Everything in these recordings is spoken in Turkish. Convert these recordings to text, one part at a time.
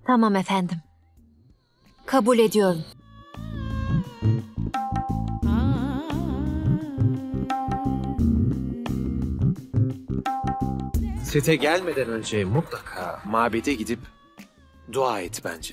Tamam efendim. Kabul ediyorum. Sete gelmeden önce mutlaka mabede gidip dua et bence.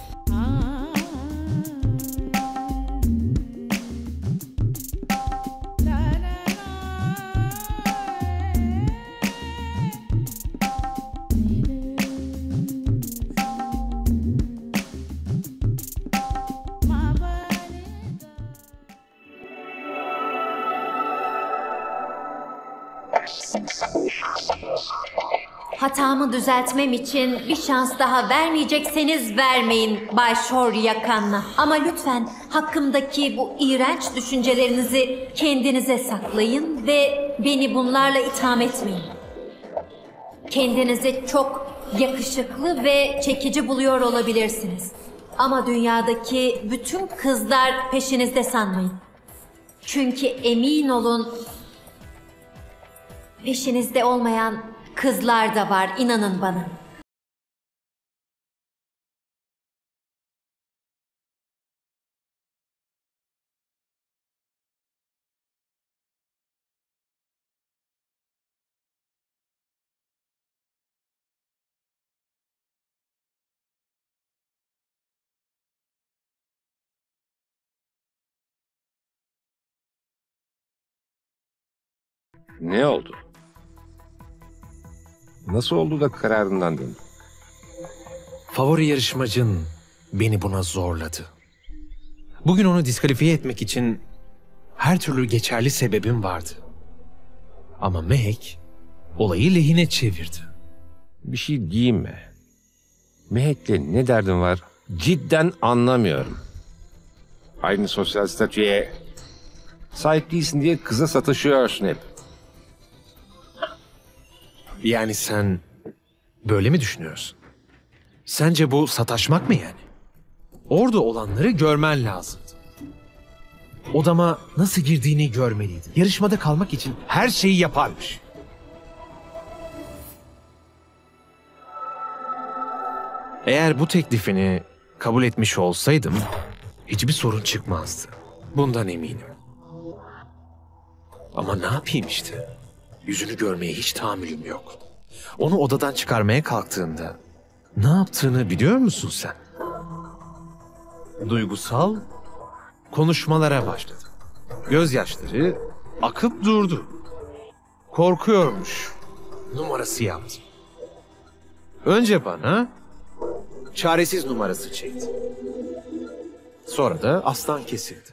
Hatamı düzeltmem için bir şans daha vermeyecekseniz vermeyin Bay Shaurya Khanna. Ama lütfen hakkımdaki bu iğrenç düşüncelerinizi kendinize saklayın ve beni bunlarla itham etmeyin. Kendinizi çok yakışıklı ve çekici buluyor olabilirsiniz. Ama dünyadaki bütün kızlar peşinizde sanmayın. Çünkü emin olun peşinizde olmayan kızlar da var, inanın bana. Ne oldu? Nasıl oldu da kararından döndün? Favori yarışmacın beni buna zorladı. Bugün onu diskalifiye etmek için her türlü geçerli sebebim vardı. Ama Mehek olayı lehine çevirdi. Bir şey diyeyim mi? Mehek'le ne derdin var? Cidden anlamıyorum. Aynı sosyal statüye sahip değilsin diye kıza sataşıyorsun hep. Yani sen böyle mi düşünüyorsun? Sence bu sataşmak mı yani? Orada olanları görmen lazımdı. Odama nasıl girdiğini görmeliydin. Yarışmada kalmak için her şeyi yaparmış. Eğer bu teklifini kabul etmiş olsaydım hiçbir sorun çıkmazdı. Bundan eminim. Ama ne yapayım işte? Yüzünü görmeye hiç tahammülüm yok. Onu odadan çıkarmaya kalktığında ne yaptığını biliyor musun sen? Duygusal konuşmalara başladı. Gözyaşları akıp durdu. Korkuyormuş numarası yaptı. Önce bana çaresiz numarası çekti. Sonra da aslan kesildi.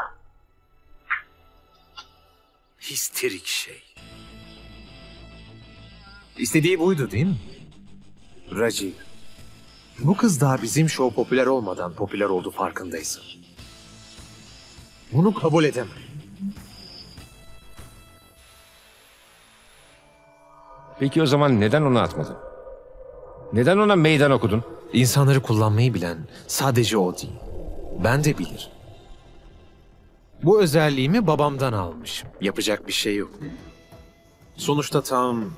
Histerik şey. İstediği buydu değil mi? Rajiv. Bu kız daha bizim show popüler olmadan popüler oldu farkındaysın. Bunu kabul edemem. Peki o zaman neden onu atmadın? Neden ona meydan okudun? İnsanları kullanmayı bilen sadece o değil. Ben de bilirim. Bu özelliğimi babamdan almışım. Yapacak bir şey yok. Sonuçta tam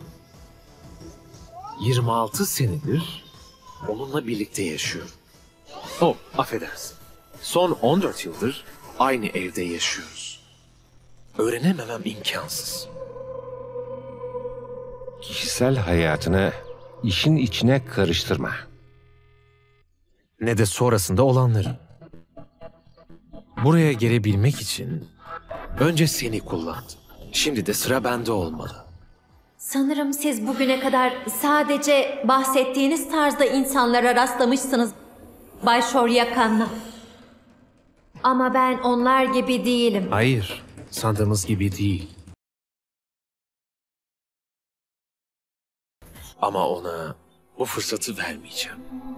26 senedir onunla birlikte yaşıyorum. Oh, affedersin. Son 14 yıldır aynı evde yaşıyoruz. Öğrenememem imkansız. Kişisel hayatını işin içine karıştırma. Ne de sonrasında olanları. Buraya gelebilmek için önce seni kullandım. Şimdi de sıra bende olmalı. Sanırım siz bugüne kadar sadece bahsettiğiniz tarzda insanlara rastlamışsınız Bay Shaurya Khanna. Ama ben onlar gibi değilim. Hayır, sandığımız gibi değil. Ama ona bu fırsatı vermeyeceğim.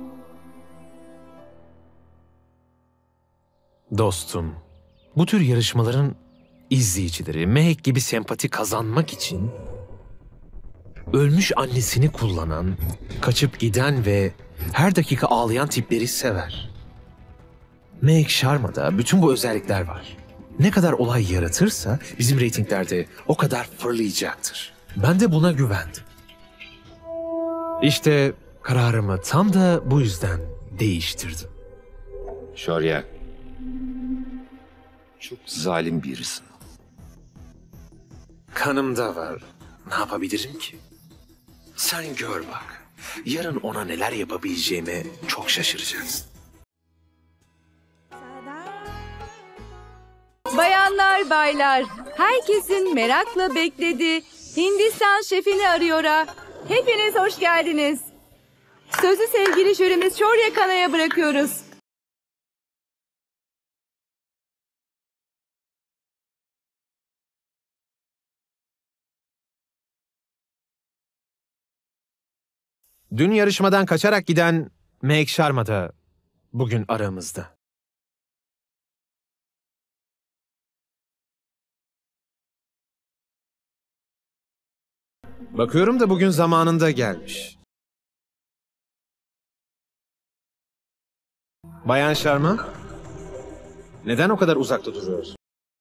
Dostum, bu tür yarışmaların izleyicileri Mehek gibi sempati kazanmak için ölmüş annesini kullanan, kaçıp giden ve her dakika ağlayan tipleri sever. Mehek Sharma'da bütün bu özellikler var. Ne kadar olay yaratırsa bizim reytinglerde o kadar fırlayacaktır. Ben de buna güvendim. İşte Kararımı tam da bu yüzden değiştirdim. Şorya, çok zalim birisin. Kanımda var. Ne yapabilirim ki? Sen gör bak. Yarın ona neler yapabileceğime çok şaşıracaksın. Bayanlar, baylar, herkesin merakla beklediği Hindistan şefini arıyor'a hepiniz hoş geldiniz. Sözü sevgili jürimiz Şorya Khana'ya bırakıyoruz. Dün yarışmadan kaçarak giden Mehek Sharma da bugün aramızda. Bakıyorum da bugün zamanında gelmiş. Bayan Sharma, neden o kadar uzakta duruyorsun?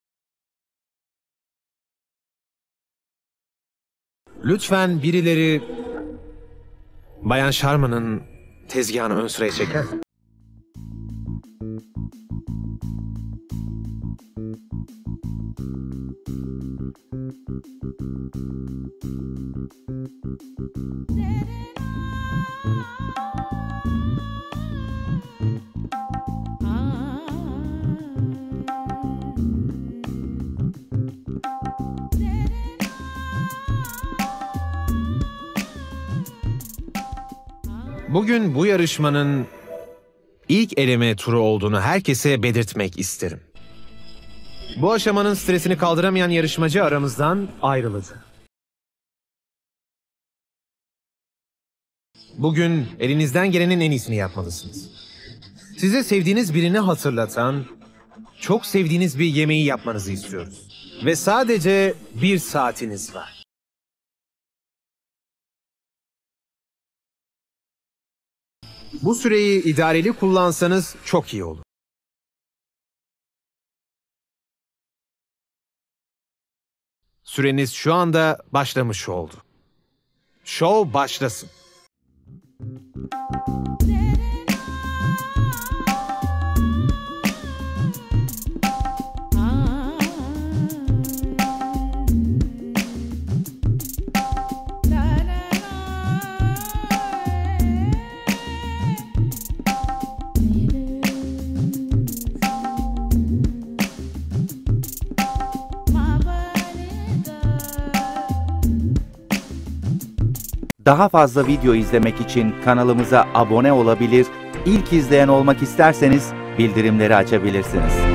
Lütfen birileri Bayan Sharma'nın tezgahını ön sıraya çeker. Bugün bu yarışmanın ilk eleme turu olduğunu herkese belirtmek isterim. Bu aşamanın stresini kaldıramayan yarışmacı aramızdan ayrıldı. Bugün elinizden gelenin en iyisini yapmalısınız. Size sevdiğiniz birini hatırlatan, çok sevdiğiniz bir yemeği yapmanızı istiyoruz. Ve sadece 1 saatiniz var. Bu süreyi idareli kullansanız çok iyi olur. Süreniz şu anda başlamış oldu. Şov başlasın. Daha fazla video izlemek için kanalımıza abone olabilir, ilk izleyen olmak isterseniz bildirimleri açabilirsiniz.